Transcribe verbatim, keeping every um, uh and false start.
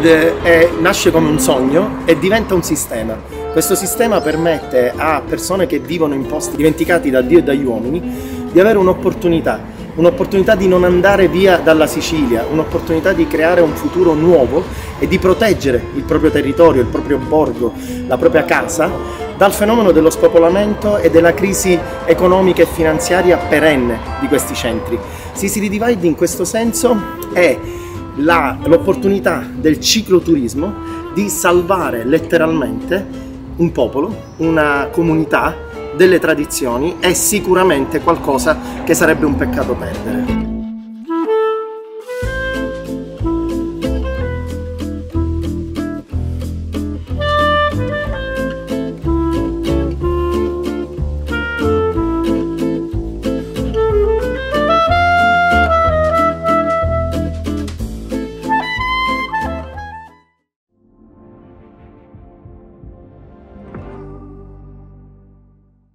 è, nasce come un sogno e diventa un sistema. Questo sistema permette a persone che vivono in posti dimenticati da Dio e dagli uomini di avere un'opportunità, un'opportunità di non andare via dalla Sicilia, un'opportunità di creare un futuro nuovo e di proteggere il proprio territorio, il proprio borgo, la propria casa dal fenomeno dello spopolamento e della crisi economica e finanziaria perenne di questi centri. Sicily Divide in questo senso è l'opportunità del cicloturismo di salvare letteralmente un popolo, una comunità, delle tradizioni, è sicuramente qualcosa che sarebbe un peccato perdere.